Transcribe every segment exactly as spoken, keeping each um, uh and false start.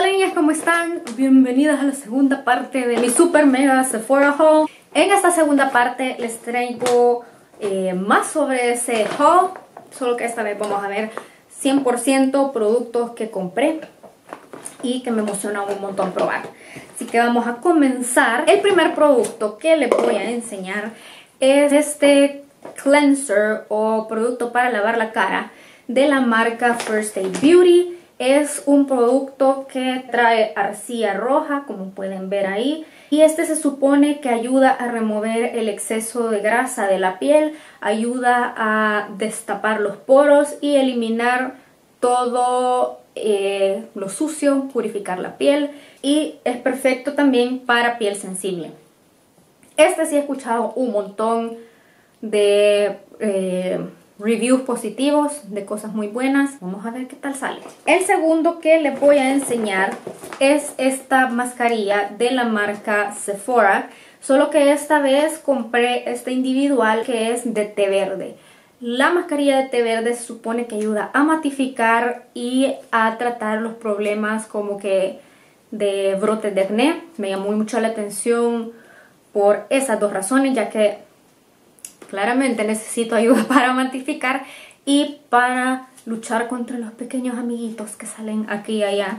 Hola niñas, ¿cómo están? Bienvenidas a la segunda parte de mi super mega Sephora haul. En esta segunda parte les traigo eh, más sobre ese haul, solo que esta vez vamos a ver cien por ciento productos que compré y que me emociona un montón probar. Así que vamos a comenzar. El primer producto que les voy a enseñar es este cleanser o producto para lavar la cara de la marca First Aid Beauty. Es un producto que trae arcilla roja, como pueden ver ahí. Y este se supone que ayuda a remover el exceso de grasa de la piel, ayuda a destapar los poros y eliminar todo eh, lo sucio, purificar la piel. Y es perfecto también para piel sensible. Este sí he escuchado un montón de eh, reviews positivos, de cosas muy buenas. Vamos a ver qué tal sale. El segundo que les voy a enseñar es esta mascarilla de la marca Sephora, solo que esta vez compré esta individual que es de té verde. La mascarilla de té verde se supone que ayuda a matificar y a tratar los problemas como que de brotes de acné. Me llamó mucho la atención por esas dos razones, ya que claramente necesito ayuda para matificar y para luchar contra los pequeños amiguitos que salen aquí y allá.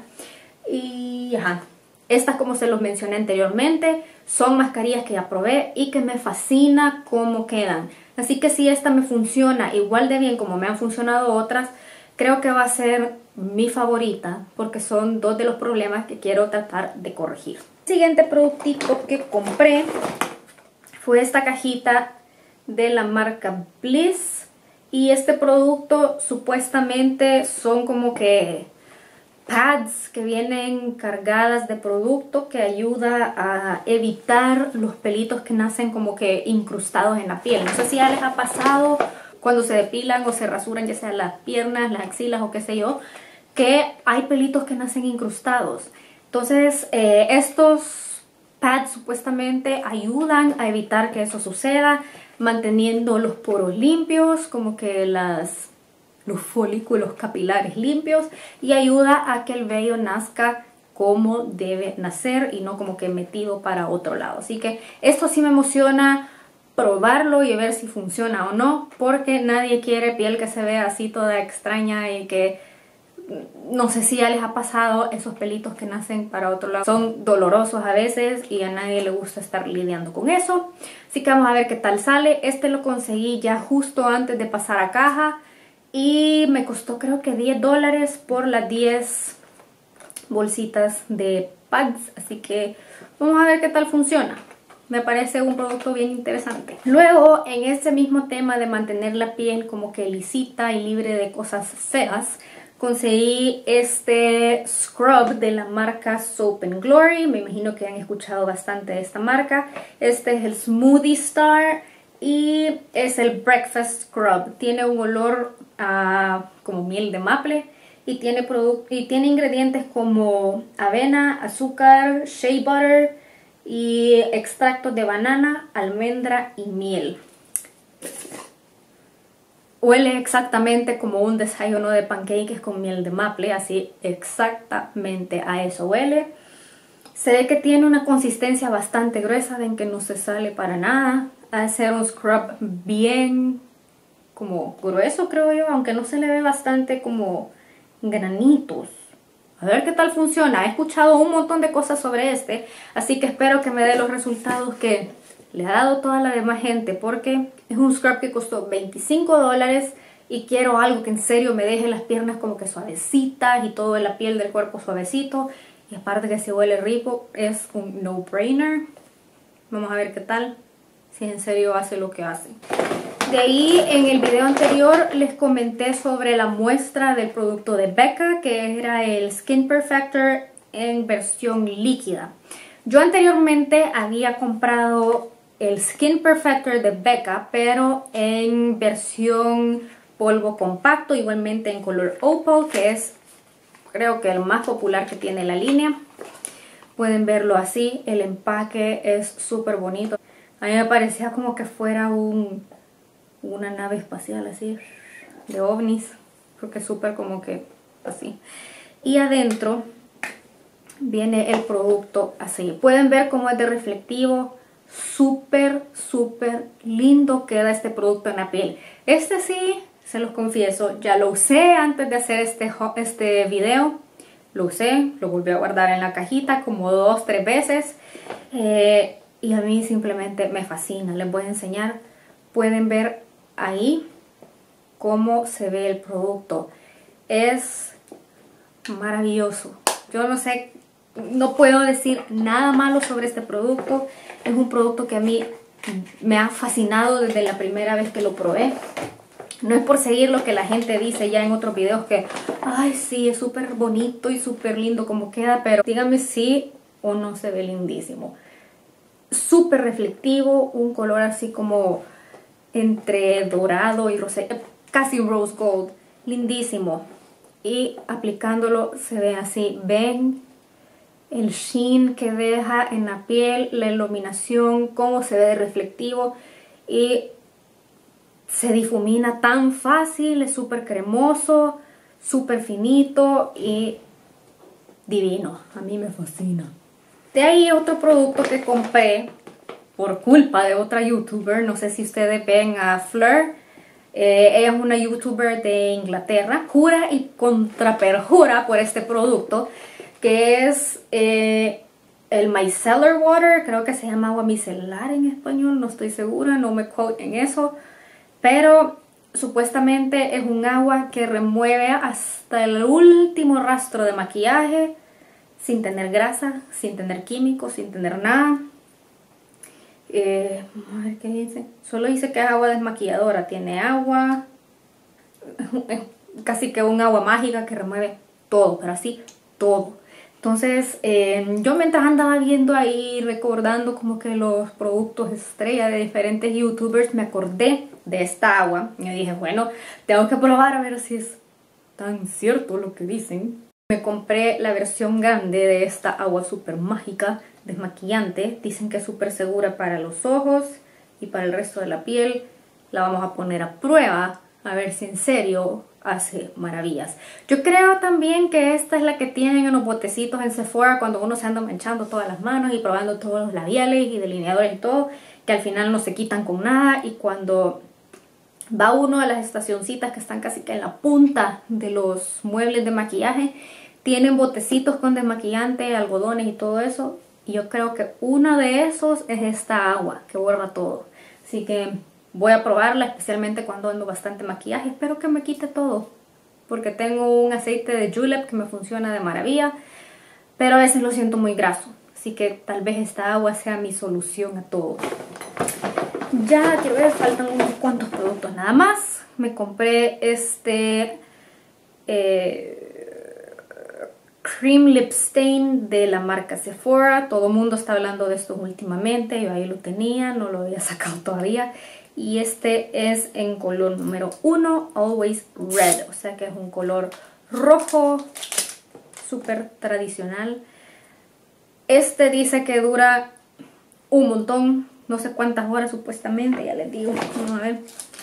Y ajá, estas, como se los mencioné anteriormente, son mascarillas que ya probé y que me fascina cómo quedan. Así que si esta me funciona igual de bien como me han funcionado otras, creo que va a ser mi favorita porque son dos de los problemas que quiero tratar de corregir. El siguiente productito que compré fue esta cajita de la marca Bliss, y este producto supuestamente son como que pads que vienen cargadas de producto que ayuda a evitar los pelitos que nacen como que incrustados en la piel. No sé si ya les ha pasado cuando se depilan o se rasuran, ya sea las piernas, las axilas o qué sé yo, que hay pelitos que nacen incrustados. Entonces eh, estos pads supuestamente ayudan a evitar que eso suceda, manteniendo los poros limpios, como que las, los folículos capilares limpios, y ayuda a que el vello nazca como debe nacer y no como que metido para otro lado. Así que esto sí me emociona probarlo y ver si funciona o no, porque nadie quiere piel que se vea así toda extraña y que no sé si ya les ha pasado esos pelitos que nacen para otro lado. Son dolorosos a veces y a nadie le gusta estar lidiando con eso. Así que vamos a ver qué tal sale. Este lo conseguí ya justo antes de pasar a caja y me costó creo que diez dólares por las diez bolsitas de pads. Así que vamos a ver qué tal funciona. Me parece un producto bien interesante. Luego, en ese mismo tema de mantener la piel como que lisita y libre de cosas feas, conseguí este scrub de la marca Soap and Glory. Me imagino que han escuchado bastante de esta marca. Este es el Smoothie Star y es el Breakfast Scrub. Tiene un olor a como miel de maple y tiene, y tiene ingredientes como avena, azúcar, shea butter y extractos de banana, almendra y miel. Huele exactamente como un desayuno de pancakes con miel de maple, así exactamente a eso huele. Se ve que tiene una consistencia bastante gruesa, ven que no se sale para nada. Ha de ser un scrub bien como grueso, creo yo, aunque no se le ve bastante como granitos. A ver qué tal funciona. He escuchado un montón de cosas sobre este, así que espero que me dé los resultados que le ha dado toda la demás gente, porque es un scrub que costó veinticinco dólares y quiero algo que en serio me deje las piernas como que suavecitas y toda la piel del cuerpo suavecito. Y aparte que si huele rico, es un no-brainer. Vamos a ver qué tal, si en serio hace lo que hace. De ahí, en el video anterior les comenté sobre la muestra del producto de Becca, que era el Skin Perfector en versión líquida. Yo anteriormente había comprado el Skin Perfector de Becca, pero en versión polvo compacto, igualmente en color Opal, que es creo que el más popular que tiene la línea. Pueden verlo así, el empaque es súper bonito. A mí me parecía como que fuera un, una nave espacial así, de ovnis, porque es súper como que así. Y adentro viene el producto así. Pueden ver cómo es de reflectivo. Súper, súper lindo queda este producto en la piel. Este sí, se los confieso, ya lo usé antes de hacer este, este video. Lo usé, lo volví a guardar en la cajita como dos, tres veces. Eh, y a mí simplemente me fascina. Les voy a enseñar. Pueden ver ahí cómo se ve el producto. Es maravilloso. Yo no sé, no puedo decir nada malo sobre este producto. Es un producto que a mí me ha fascinado desde la primera vez que lo probé. No es por seguir lo que la gente dice ya en otros videos que, ay sí, es súper bonito y súper lindo como queda, pero díganme si o no se ve lindísimo. Súper reflectivo, un color así como entre dorado y rosé, casi rose gold, lindísimo. Y aplicándolo se ve así, ven el sheen que deja en la piel, la iluminación, cómo se ve de reflectivo y se difumina tan fácil, es súper cremoso, súper finito y divino. A mí me fascina. De ahí otro producto que compré por culpa de otra youtuber, no sé si ustedes ven a Fleur. Eh, ella es una youtuber de Inglaterra, jura y contraperjura por este producto, que es eh, el micellar water, creo que se llama agua micelar en español, no estoy segura, no me quote en eso, pero supuestamente es un agua que remueve hasta el último rastro de maquillaje, sin tener grasa, sin tener químicos, sin tener nada. Eh, a ver qué dice. Solo dice que es agua desmaquilladora. Tiene agua, casi que un agua mágica que remueve todo, pero así todo. Entonces eh, yo mientras andaba viendo ahí, recordando como que los productos estrella de diferentes youtubers, me acordé de esta agua y dije, bueno, tengo que probar a ver si es tan cierto lo que dicen. Me compré la versión grande de esta agua súper mágica, desmaquillante. Dicen que es súper segura para los ojos y para el resto de la piel. La vamos a poner a prueba a ver si en serio hace maravillas. Yo creo también que esta es la que tienen en los botecitos en Sephora cuando uno se anda manchando todas las manos y probando todos los labiales y delineadores y todo, que al final no se quitan con nada, y cuando va uno a las estacioncitas que están casi que en la punta de los muebles de maquillaje, tienen botecitos con desmaquillante, algodones y todo eso. Y yo creo que uno de esos es esta agua que borra todo. Así que voy a probarla, especialmente cuando ando bastante maquillaje. Espero que me quite todo, porque tengo un aceite de Julep que me funciona de maravilla, pero a veces lo siento muy graso. Así que tal vez esta agua sea mi solución a todo. Ya quiero ver, faltan unos cuantos productos nada más. Me compré este eh, Cream Lip Stain de la marca Sephora. Todo el mundo está hablando de esto últimamente. Yo ahí lo tenía, no lo había sacado todavía. Y este es en color número uno, Always Red. O sea que es un color rojo, súper tradicional. Este dice que dura un montón, no sé cuántas horas supuestamente, ya les digo. Vamos a ver.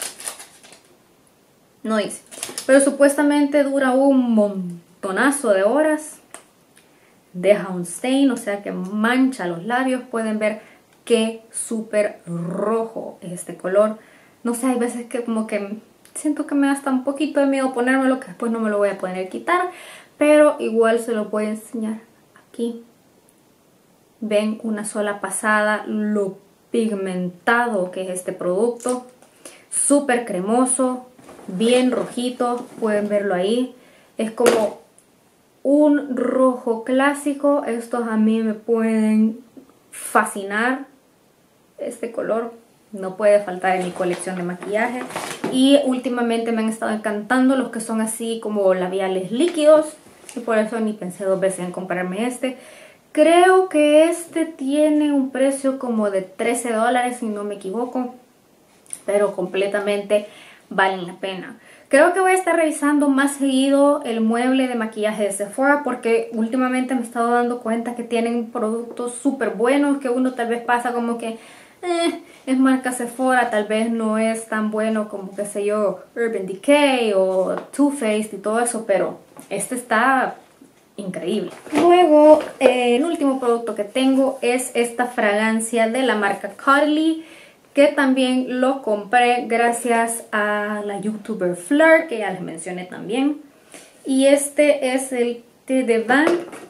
No dice. Pero supuestamente dura un montonazo de horas. Deja un stain, o sea que mancha los labios. Pueden ver qué súper rojo es este color. No sé, hay veces que como que siento que me da hasta un poquito de miedo ponérmelo, que después no me lo voy a poder quitar. Pero igual se lo voy a enseñar aquí. Ven una sola pasada lo pigmentado que es este producto. Súper cremoso, bien rojito, pueden verlo ahí. Es como un rojo clásico. Estos a mí me pueden fascinar. Este color no puede faltar en mi colección de maquillaje. Y últimamente me han estado encantando los que son así como labiales líquidos, y por eso ni pensé dos veces en comprarme este. Creo que este tiene un precio como de trece dólares si no me equivoco, pero completamente valen la pena. Creo que voy a estar revisando más seguido el mueble de maquillaje de Sephora, porque últimamente me he estado dando cuenta que tienen productos súper buenos, que uno tal vez pasa como que eh, es marca Sephora, tal vez no es tan bueno como, qué sé yo, Urban Decay o Too Faced y todo eso, pero este está increíble. Luego, eh, el último producto que tengo es esta fragancia de la marca Cuddly, que también lo compré gracias a la youtuber Fleur, que ya les mencioné también. Y este es el Thé de Van,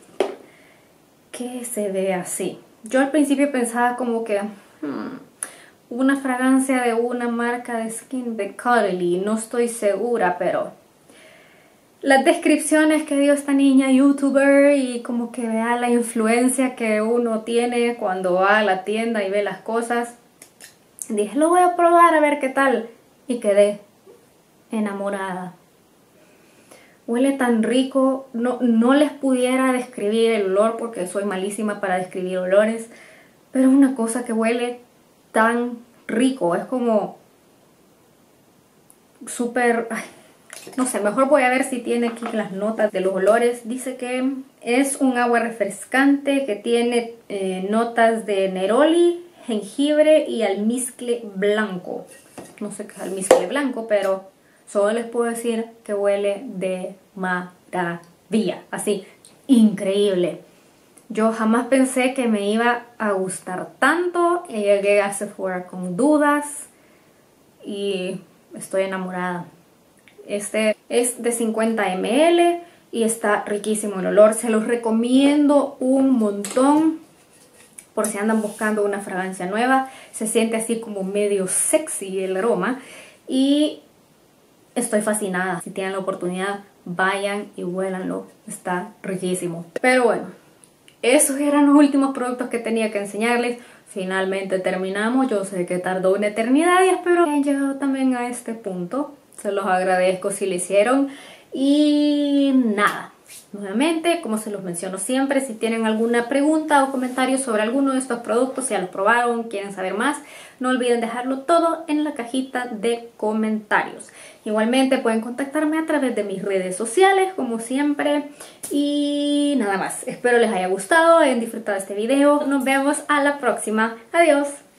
que se ve así. Yo al principio pensaba como que hmm, una fragancia de una marca de skin de Cuddly, no estoy segura, pero las descripciones que dio esta niña youtuber y como que vea la influencia que uno tiene cuando va a la tienda y ve las cosas, dije, lo voy a probar a ver qué tal, y quedé enamorada. Huele tan rico, no, no les pudiera describir el olor porque soy malísima para describir olores, pero es una cosa que huele tan rico, es como súper, no sé, mejor voy a ver si tiene aquí las notas de los olores. Dice que es un agua refrescante que tiene eh, notas de neroli, jengibre y almizcle blanco. No sé qué es almizcle blanco, pero solo les puedo decir que huele de maravilla, así, increíble. Yo jamás pensé que me iba a gustar tanto. Llegué a Sephora con dudas y estoy enamorada. Este es de cincuenta mililitros y está riquísimo el olor. Se los recomiendo un montón por si andan buscando una fragancia nueva. Se siente así como medio sexy el aroma y estoy fascinada. Si tienen la oportunidad, vayan y huélanlo. Está riquísimo. Pero bueno, esos eran los últimos productos que tenía que enseñarles. Finalmente terminamos. Yo sé que tardó una eternidad y espero que hayan llegado también a este punto. Se los agradezco si lo hicieron. Y nada, nuevamente, como se los menciono siempre, si tienen alguna pregunta o comentario sobre alguno de estos productos, si ya los probaron, quieren saber más, no olviden dejarlo todo en la cajita de comentarios. Igualmente pueden contactarme a través de mis redes sociales, como siempre. Y nada más, espero les haya gustado, hayan disfrutado este video. Nos vemos a la próxima. Adiós.